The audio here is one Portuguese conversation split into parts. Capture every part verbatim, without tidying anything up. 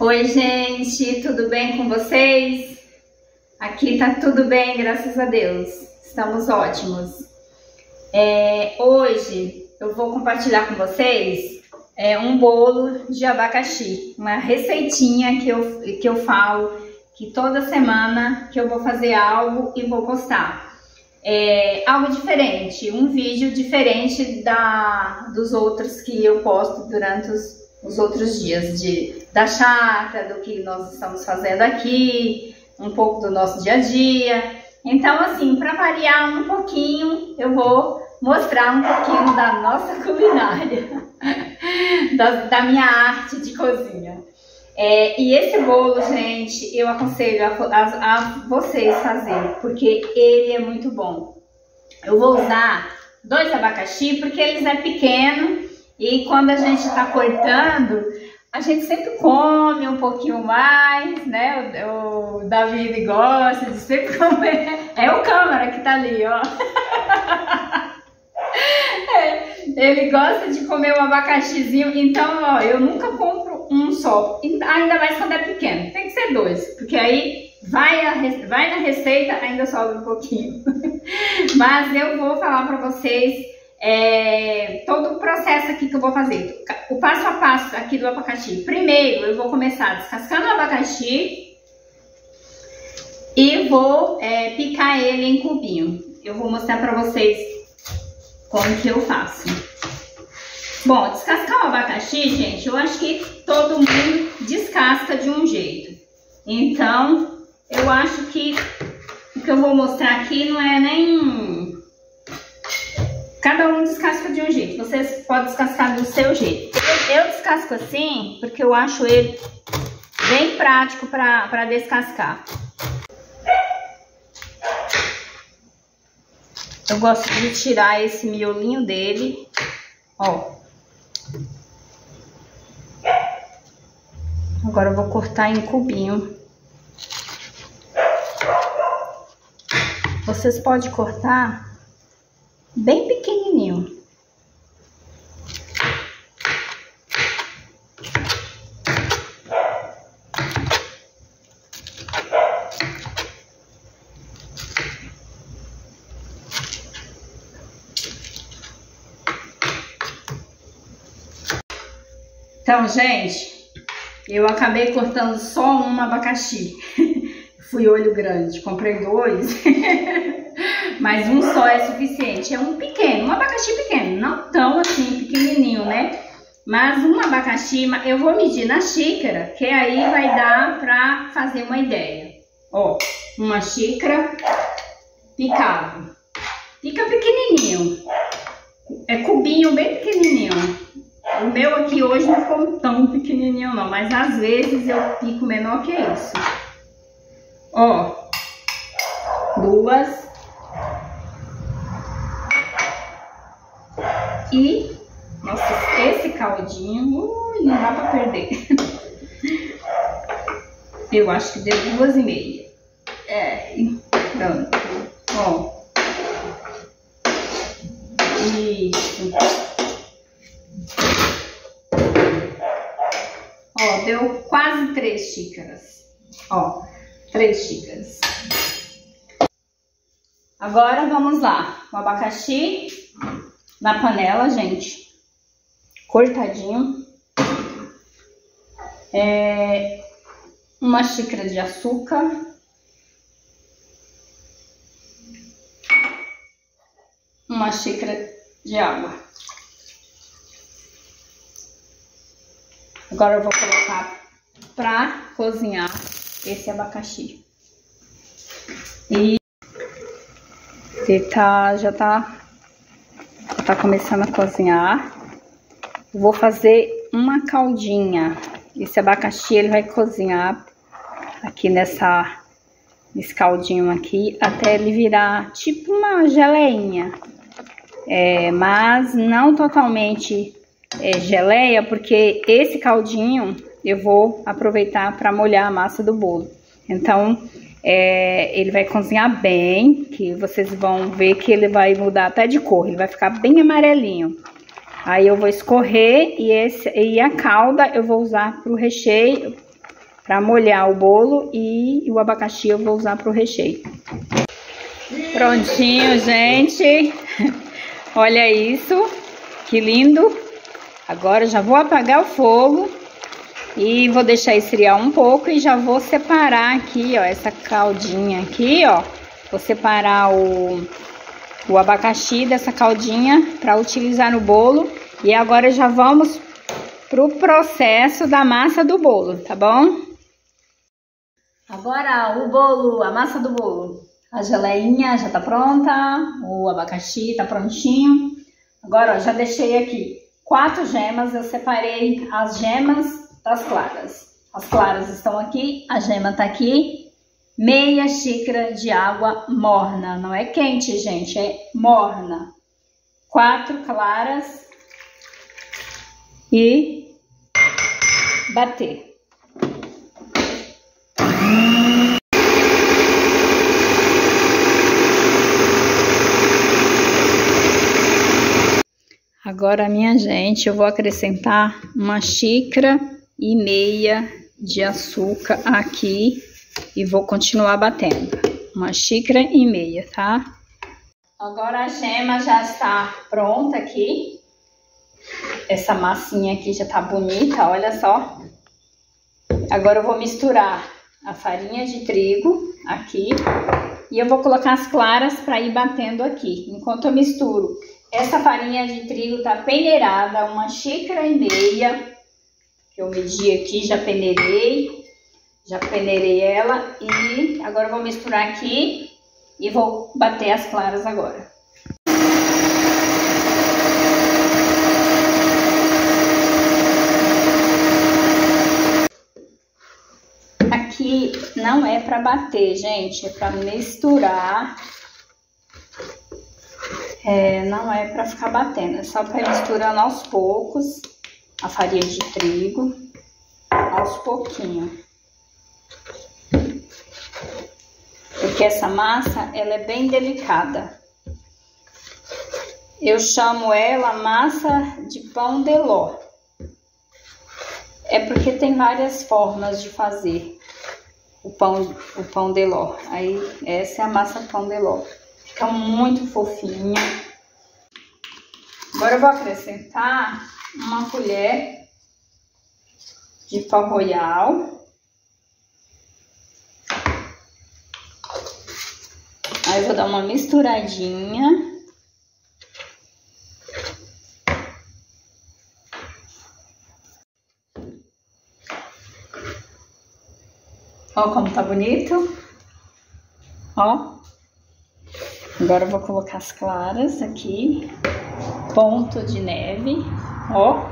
Oi, gente, tudo bem com vocês? Aqui tá tudo bem, graças a Deus. Estamos ótimos. É, hoje eu vou compartilhar com vocês é, um bolo de abacaxi, uma receitinha que eu, que eu falo que toda semana que eu vou fazer algo e vou postar. É, algo diferente, um vídeo diferente da, dos outros que eu posto durante os os outros dias de, da chácara, do que nós estamos fazendo aqui, um pouco do nosso dia a dia. Então, assim, para variar um pouquinho, eu vou mostrar um pouquinho da nossa culinária, da, da minha arte de cozinha. É, e esse bolo, gente, eu aconselho a, a, a vocês fazer, porque ele é muito bom. Eu vou usar dois abacaxi, porque eles é pequeno. E quando a gente está cortando, a gente sempre come um pouquinho mais, né? O, o Davi gosta de sempre comer. É o câmera que tá ali, ó. É, ele gosta de comer um abacaxizinho. Então, ó, eu nunca compro um só. Ainda mais quando é pequeno. Tem que ser dois, porque aí vai, a, vai na receita, ainda sobra um pouquinho. Mas eu vou falar para vocês É, todo o processo aqui que eu vou fazer, o passo a passo aqui do abacaxi. Primeiro eu vou começar descascando o abacaxi e vou é, picar ele em cubinho. Eu vou mostrar pra vocês como que eu faço. Bom, descascar o abacaxi, gente, eu acho que todo mundo descasca de um jeito. Então, eu acho que o que eu vou mostrar aqui não é nem... Cada um descasca de um jeito, vocês podem descascar do seu jeito. Eu, eu descasco assim, porque eu acho ele bem prático para descascar. Eu gosto de tirar esse miolinho dele, ó. Agora eu vou cortar em cubinho. Vocês podem cortar bem pequenininho. Então, gente, eu acabei cortando só um abacaxi. Fui olho grande, comprei dois. Mas um só é suficiente. É um pequeno, um abacaxi pequeno. Não tão assim pequenininho, né? Mas um abacaxi, eu vou medir na xícara, que aí vai dar pra fazer uma ideia. Ó, uma xícara picado. Pica pequenininho. É cubinho bem pequenininho. O meu aqui hoje não ficou tão pequenininho não, mas às vezes eu pico menor que isso. Ó, duas. E, nossa, esse caldinho, ui, não dá pra perder. Eu acho que deu duas e meia. É, pronto. Ó. Isso. Ó, deu quase três xícaras. Ó, três xícaras. Agora vamos lá. O abacaxi na panela, gente, cortadinho, é, uma xícara de açúcar, uma xícara de água. Agora eu vou colocar para cozinhar esse abacaxi. E ele tá, já tá tá começando a cozinhar. Vou fazer uma caldinha. Esse abacaxi ele vai cozinhar aqui nessa nesse caldinho aqui até ele virar tipo uma geleinha, é, mas não totalmente é, geleia, porque esse caldinho eu vou aproveitar para molhar a massa do bolo. Então É, ele vai cozinhar bem, que vocês vão ver que ele vai mudar até de cor, ele vai ficar bem amarelinho. Aí eu vou escorrer e, esse, e a calda eu vou usar para o recheio, para molhar o bolo e o abacaxi eu vou usar para o recheio. Prontinho, gente. Olha isso, que lindo. Agora eu já vou apagar o fogo e vou deixar esfriar um pouco e já vou separar aqui, ó, essa caldinha aqui, ó. Vou separar o, o abacaxi dessa caldinha para utilizar no bolo. E agora já vamos pro processo da massa do bolo, tá bom? Agora o bolo, a massa do bolo. A geleinha já tá pronta, o abacaxi tá prontinho. Agora, ó, já deixei aqui quatro gemas, eu separei as gemas das claras. As claras estão aqui, a gema tá aqui. Meia xícara de água morna, não é quente, gente, é morna. Quatro claras e bater. Agora, minha gente, eu vou acrescentar uma xícara e meia de açúcar aqui e vou continuar batendo. Uma xícara e meia, tá? Agora a gema já está pronta aqui. Essa massinha aqui já tá bonita, olha só. Agora eu vou misturar a farinha de trigo aqui e eu vou colocar as claras para ir batendo aqui. Enquanto eu misturo, essa farinha de trigo tá peneirada, uma xícara e meia, que eu medi aqui, já peneirei, já peneirei ela e agora eu vou misturar aqui e vou bater as claras agora. Aqui não é para bater, gente, é para misturar. É, não é para ficar batendo, é só para misturando aos poucos a farinha de trigo, aos pouquinhos. Porque essa massa, ela é bem delicada. Eu chamo ela massa de pão de ló. É porque tem várias formas de fazer o pão, o pão de ló. Aí essa é a massa pão de ló. Fica muito fofinha. Agora eu vou acrescentar uma colher de pó royal. Aí eu vou dar uma misturadinha. Ó como tá bonito. Ó. Agora eu vou colocar as claras aqui, ponto de neve, ó.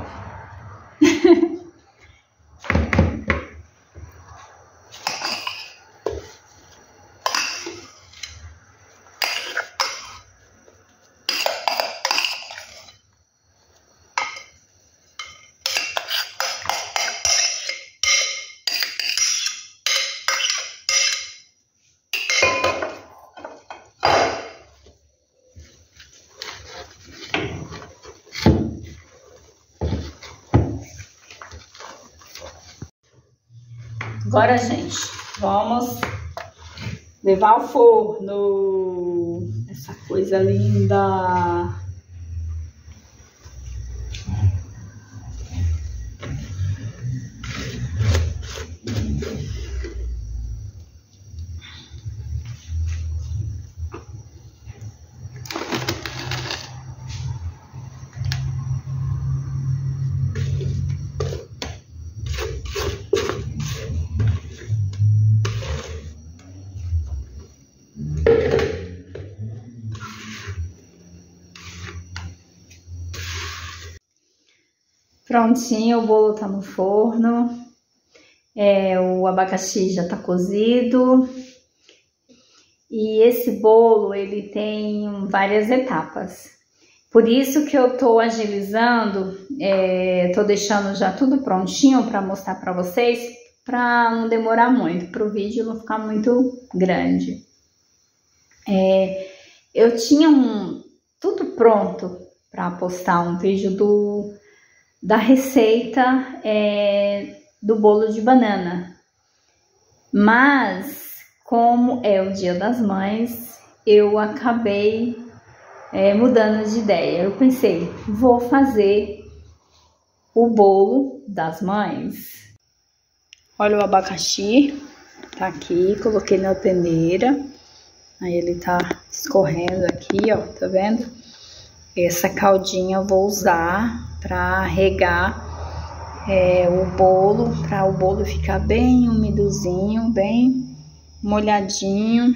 Agora, gente, vamos levar ao forno essa coisa linda. Prontinho, o bolo tá no forno, é, o abacaxi já tá cozido e esse bolo ele tem várias etapas. Por isso que eu tô agilizando, é, tô deixando já tudo prontinho para mostrar para vocês, para não demorar muito, para o vídeo não ficar muito grande. É, eu tinha um, tudo pronto para postar um vídeo do da receita é, do bolo de banana. Mas, como é o Dia das Mães, eu acabei é, mudando de ideia. Eu pensei, vou fazer o bolo das mães. Olha o abacaxi, tá aqui, coloquei na peneira. Aí ele tá escorrendo aqui, ó, tá vendo? Essa caldinha eu vou usar pra regar é, o bolo, para o bolo ficar bem umidozinho, bem molhadinho.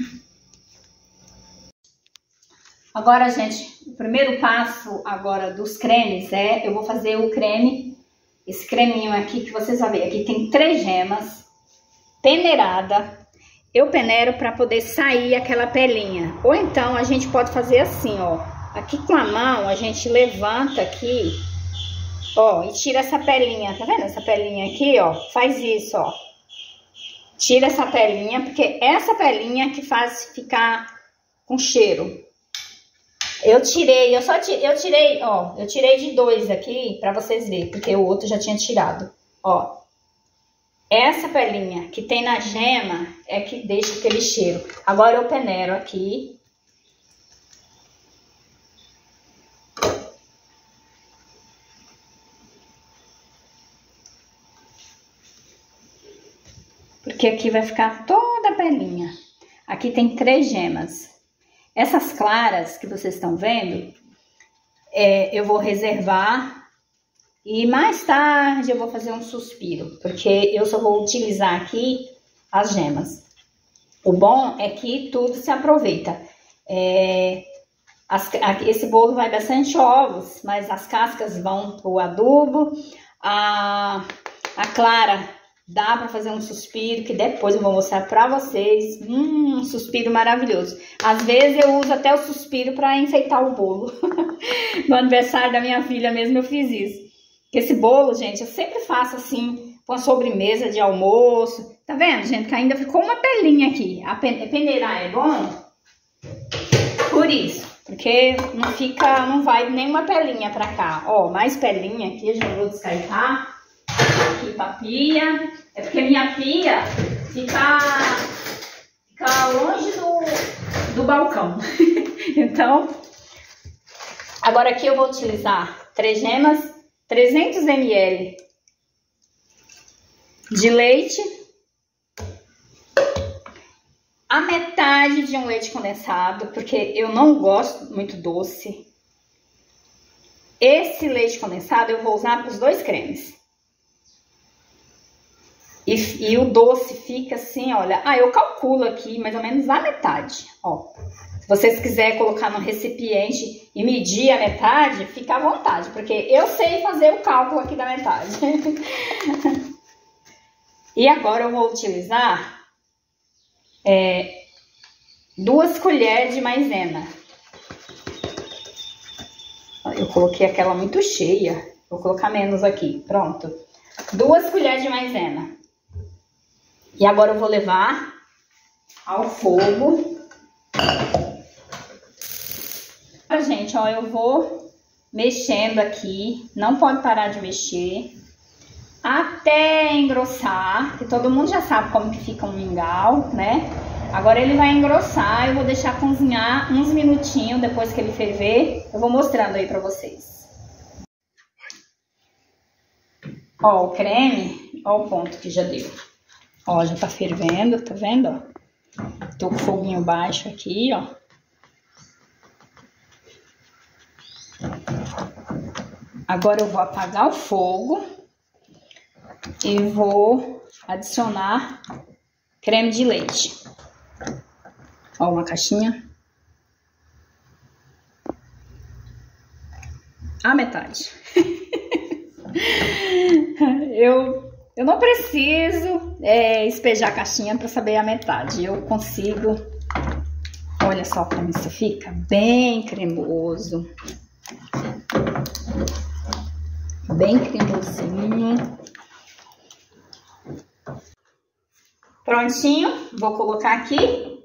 Agora, gente, o primeiro passo agora dos cremes é, eu vou fazer o creme, esse creminho aqui que vocês vão ver. Aqui tem três gemas, peneirada. Eu peneiro para poder sair aquela pelinha. Ou então a gente pode fazer assim, ó. Aqui com a mão a gente levanta aqui, ó, e tira essa pelinha. Tá vendo essa pelinha aqui, ó? Faz isso, ó. Tira essa pelinha, porque essa pelinha que faz ficar com cheiro. Eu tirei, eu só tirei, eu tirei, ó, eu tirei de dois aqui pra vocês verem, porque o outro já tinha tirado, ó. Essa pelinha que tem na gema é que deixa aquele cheiro. Agora eu peneiro aqui. Porque aqui vai ficar toda a pelinha. Aqui tem três gemas. Essas claras que vocês estão vendo, é, eu vou reservar. E mais tarde eu vou fazer um suspiro, porque eu só vou utilizar aqui as gemas. O bom é que tudo se aproveita. É, as, esse bolo vai bastante ovos, mas as cascas vão pro adubo. A, a clara dá para fazer um suspiro, que depois eu vou mostrar para vocês. Hum, um suspiro maravilhoso. Às vezes eu uso até o suspiro para enfeitar o bolo. No aniversário da minha filha mesmo eu fiz isso. Esse bolo, gente, eu sempre faço assim, com a sobremesa de almoço. Tá vendo, gente? Que ainda ficou uma pelinha aqui. A peneirar é bom por isso. Porque não fica, não vai nenhuma pelinha pra cá. Ó, mais pelinha aqui, eu já vou descartar. Aqui pra pia. É porque minha pia fica, fica longe do, do balcão. Então, agora aqui eu vou utilizar três gemas. trezentos mililitros de leite, a metade de um leite condensado, porque eu não gosto muito doce. Esse leite condensado eu vou usar para os dois cremes. E, e o doce fica assim, olha, ah, eu calculo aqui mais ou menos a metade, ó. Se vocês quiserem colocar no recipiente e medir a metade, fica à vontade, porque eu sei fazer o cálculo aqui da metade. E agora eu vou utilizar é, duas colheres de maisena. Eu coloquei aquela muito cheia, vou colocar menos aqui, pronto. Duas colheres de maisena. E agora eu vou levar ao fogo. Gente, ó, eu vou mexendo aqui, não pode parar de mexer até engrossar, que todo mundo já sabe como que fica um mingau, né? Agora ele vai engrossar, eu vou deixar cozinhar uns minutinhos, depois que ele ferver, eu vou mostrando aí pra vocês. Ó, o creme, ó o ponto que já deu. Ó, já tá fervendo, tá vendo, ó? Tô com o foguinho baixo aqui, ó. Agora eu vou apagar o fogo e vou adicionar creme de leite. Ó, uma caixinha. A metade. eu, eu não preciso é, espejar a caixinha para saber a metade. Eu consigo. Olha só como isso fica bem cremoso. Bem cremosinho. Prontinho, vou colocar aqui.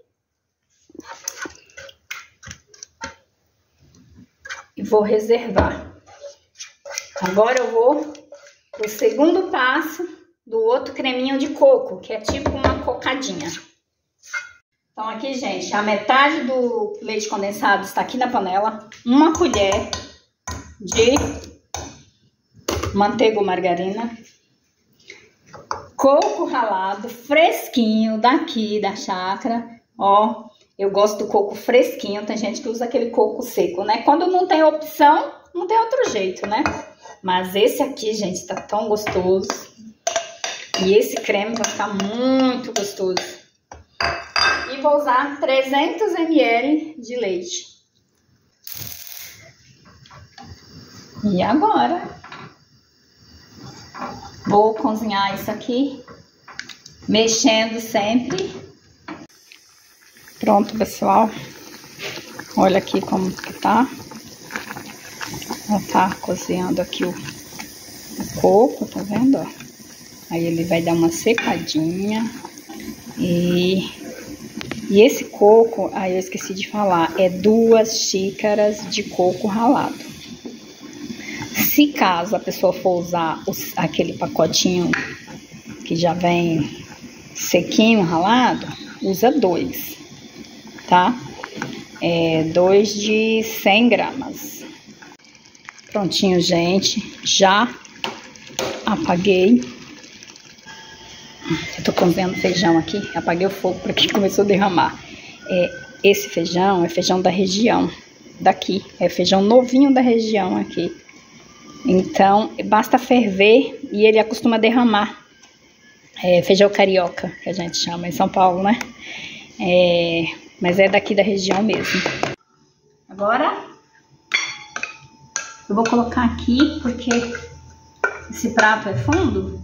E vou reservar. Agora eu vou pro segundo passo do outro creminho de coco, que é tipo uma cocadinha. Então aqui, gente, a metade do leite condensado está aqui na panela. Uma colher de manteiga ou margarina. Coco ralado, fresquinho, daqui da chácara. Ó, eu gosto do coco fresquinho. Tem gente que usa aquele coco seco, né? Quando não tem opção, não tem outro jeito, né? Mas esse aqui, gente, tá tão gostoso. E esse creme vai ficar muito gostoso. E vou usar trezentos mililitros de leite. E agora, vou cozinhar isso aqui, mexendo sempre. Pronto, pessoal. Olha aqui como que tá. Já tá cozinhando aqui o, o coco, tá vendo, ó? Aí ele vai dar uma secadinha. E... E esse coco, aí eu esqueci de falar, é duas xícaras de coco ralado. Se caso a pessoa for usar os, aquele pacotinho que já vem sequinho, ralado, usa dois, tá? É dois de cem gramas. Prontinho, gente. Já apaguei. Eu tô cozinhando feijão aqui, apaguei o fogo porque começou a derramar. É, esse feijão é feijão da região, daqui, é feijão novinho da região aqui. Então, basta ferver e ele acostuma derramar. É feijão carioca, que a gente chama em São Paulo, né? É, mas é daqui da região mesmo. Agora, eu vou colocar aqui porque esse prato é fundo.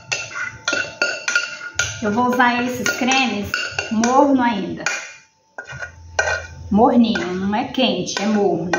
Eu vou usar esses cremes morno ainda. Morninho, não é quente, é morno.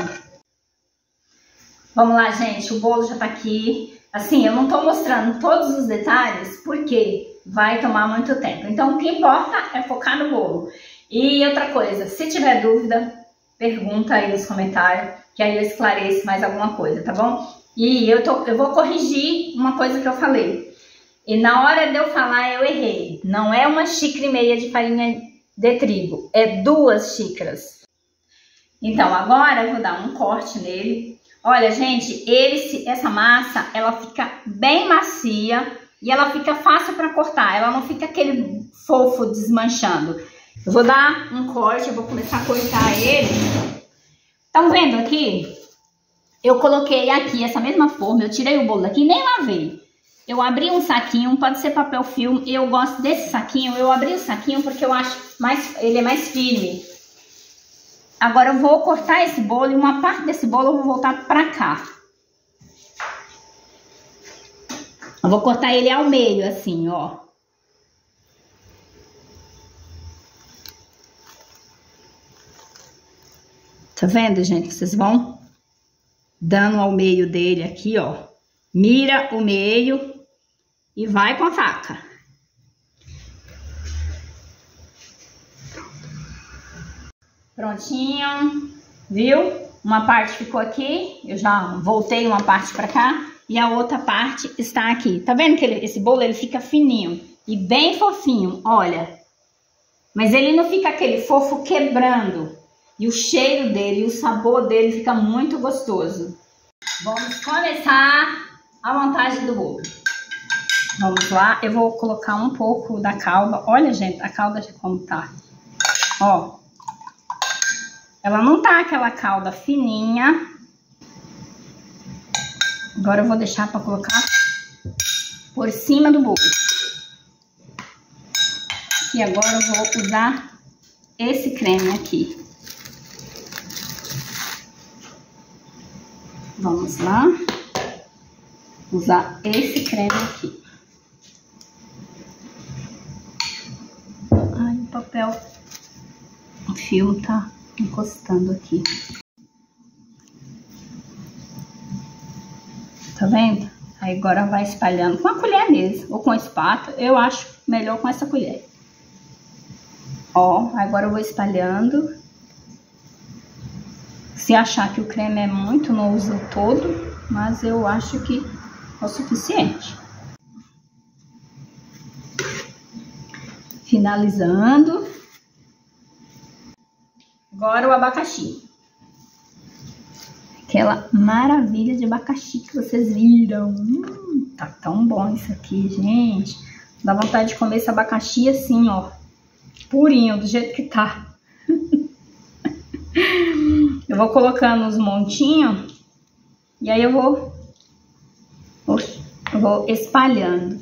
Vamos lá, gente, o bolo já tá aqui. Assim, eu não tô mostrando todos os detalhes porque vai tomar muito tempo. Então, o que importa é focar no bolo. E outra coisa, se tiver dúvida, pergunta aí nos comentários, que aí eu esclareço mais alguma coisa, tá bom? E eu, tô, eu vou corrigir uma coisa que eu falei. E na hora de eu falar, eu errei. Não é uma xícara e meia de farinha de trigo, é duas xícaras. Então, agora eu vou dar um corte nele. Olha, gente, esse, essa massa, ela fica bem macia e ela fica fácil para cortar. Ela não fica aquele fofo desmanchando. Eu vou dar um corte, eu vou começar a cortar ele. Estão vendo aqui? Eu coloquei aqui essa mesma forma, eu tirei o bolo daqui e nem lavei. Eu abri um saquinho, pode ser papel filme, eu gosto desse saquinho, eu abri o saquinho porque eu acho mais, ele é mais firme. Agora eu vou cortar esse bolo e uma parte desse bolo eu vou voltar pra cá. Eu vou cortar ele ao meio, assim, ó. Tá vendo, gente? Vocês vão dando ao meio dele aqui, ó. Mira o meio e vai com a faca. Prontinho, viu? Uma parte ficou aqui, eu já voltei uma parte pra cá e a outra parte está aqui. Tá vendo que ele, esse bolo ele fica fininho e bem fofinho, olha. Mas ele não fica aquele fofo quebrando. E o cheiro dele, o sabor dele fica muito gostoso. Vamos começar a montagem do bolo. Vamos lá, eu vou colocar um pouco da calda. Olha, gente, a calda como tá. Ó. Ela não tá aquela calda fininha. Agora eu vou deixar para colocar por cima do bolo. E agora eu vou usar esse creme aqui. Vamos lá. Usar esse creme aqui. Ai, o papel, o filme tá encostando aqui. Tá vendo? Aí agora vai espalhando com a colher mesmo, ou com a espátula. Eu acho melhor com essa colher. Ó, agora eu vou espalhando. Se achar que o creme é muito, não uso todo, mas eu acho que é o suficiente. finalizando. Agora o abacaxi. Aquela maravilha de abacaxi que vocês viram. Hum, tá tão bom isso aqui, gente. Dá vontade de comer esse abacaxi assim, ó. Purinho, do jeito que tá. Eu vou colocando os montinhos. E aí eu vou... Eu vou espalhando.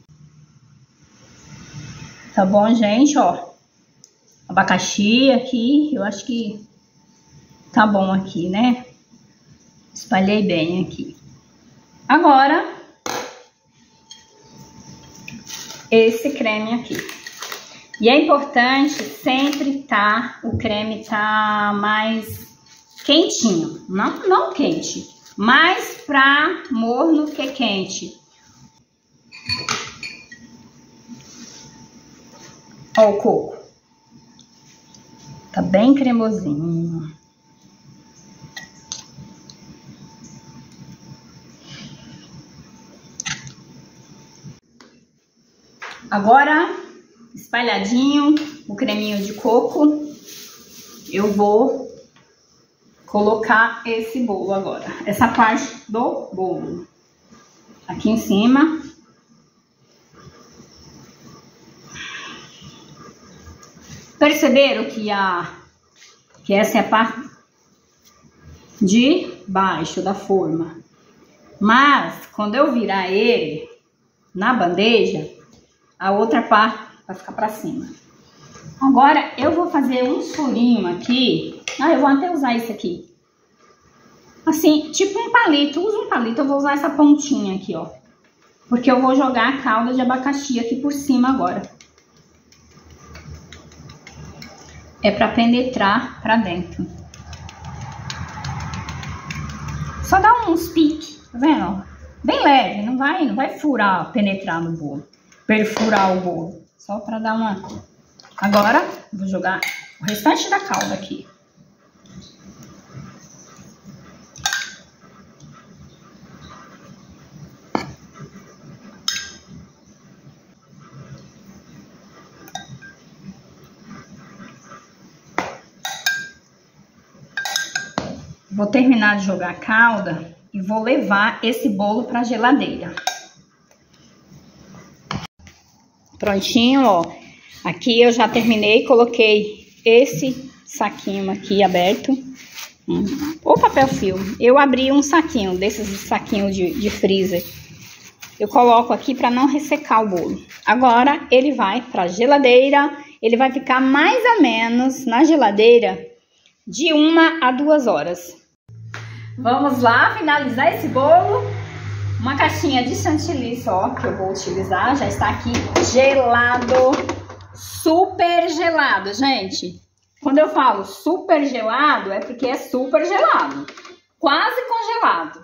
Tá bom, gente? Ó. Abacaxi aqui. Eu acho que tá bom aqui, né? Espalhei bem aqui. Agora, esse creme aqui. E é importante sempre tá, o creme tá mais quentinho. Não, não quente, mais pra morno que quente. Ó o coco. Tá bem cremosinho. Agora, espalhadinho o creminho de coco, eu vou colocar esse bolo agora. Essa parte do bolo. Aqui em cima. Perceberam que, a, que essa é a parte de baixo da forma. Mas, quando eu virar ele na bandeja, a outra parte vai ficar pra cima. Agora, eu vou fazer um furinho aqui. Ah, eu vou até usar isso aqui. Assim, tipo um palito. Usa um palito, eu vou usar essa pontinha aqui, ó. Porque eu vou jogar a calda de abacaxi aqui por cima agora. É pra penetrar pra dentro. Só dá uns piques, tá vendo? Bem leve, não vai, não vai furar, penetrar no bolo. Perfurar o bolo. Só pra dar uma... Agora, vou jogar o restante da calda aqui. Vou terminar de jogar a calda e vou levar esse bolo para a geladeira. Prontinho, ó. Aqui eu já terminei, coloquei esse saquinho aqui aberto. Hum. O papel filme. Eu abri um saquinho, desses saquinhos de, de freezer. Eu coloco aqui para não ressecar o bolo. Agora ele vai para a geladeira. Ele vai ficar mais ou menos na geladeira de uma a duas horas. Vamos lá finalizar esse bolo. Uma caixinha de chantilly só que eu vou utilizar. Já está aqui gelado. Super gelado, gente. Quando eu falo super gelado, é porque é super gelado. Quase congelado.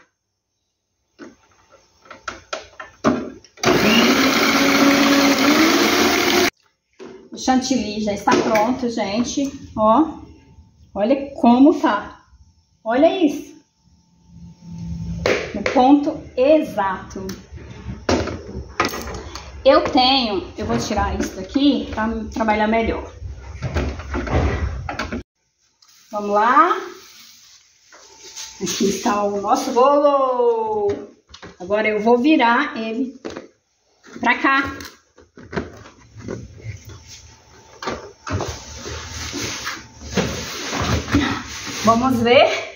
O chantilly já está pronto, gente. Ó, olha como tá. Olha isso. No ponto exato. Eu tenho, eu vou tirar isso daqui para trabalhar melhor. Vamos lá. Aqui está o nosso bolo. Agora eu vou virar ele para cá. Vamos ver.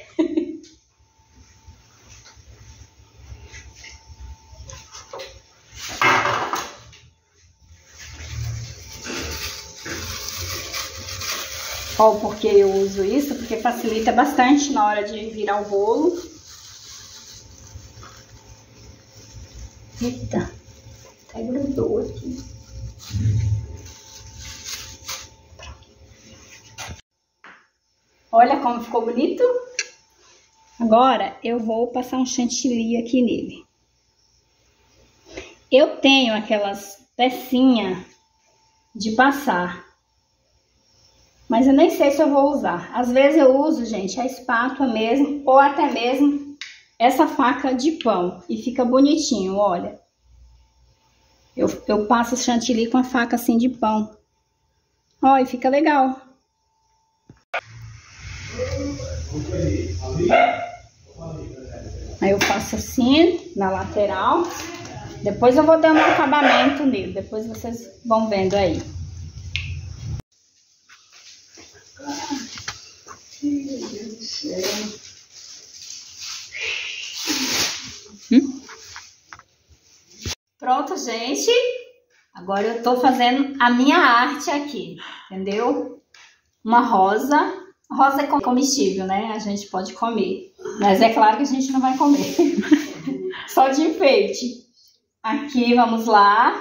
Ó, porque eu uso isso, porque facilita bastante na hora de virar o bolo. Eita, até grudou aqui. Olha como ficou bonito. Agora eu vou passar um chantilly aqui nele. Eu tenho aquelas pecinhas de passar, mas eu nem sei se eu vou usar. Às vezes eu uso, gente, a espátula mesmo, ou até mesmo essa faca de pão. E fica bonitinho, olha. Eu, eu passo o chantilly com a faca assim de pão. Ó, e fica legal. Aí eu faço assim, na lateral. Depois eu vou dando um acabamento nele. Depois vocês vão vendo aí. Hum? Pronto, gente. Agora eu tô fazendo a minha arte aqui, entendeu? Uma rosa. Rosa é comestível, né? A gente pode comer. Mas é claro que a gente não vai comer. Só de enfeite. Aqui, vamos lá.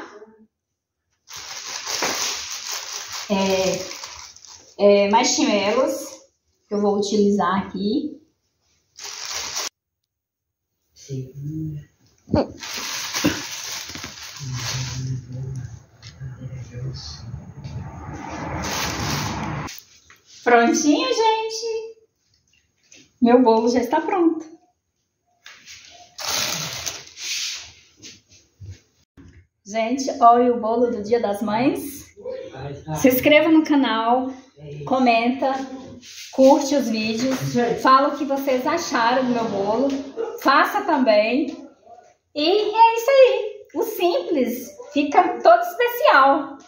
É, é, marshmallows que eu vou utilizar aqui. Sim. Prontinho, gente. Meu bolo já está pronto. Gente, olha o bolo do Dia das Mães. Se inscreva no canal, comenta, curte os vídeos, fala o que vocês acharam do meu bolo, faça também. E é isso aí. O simples fica todo especial.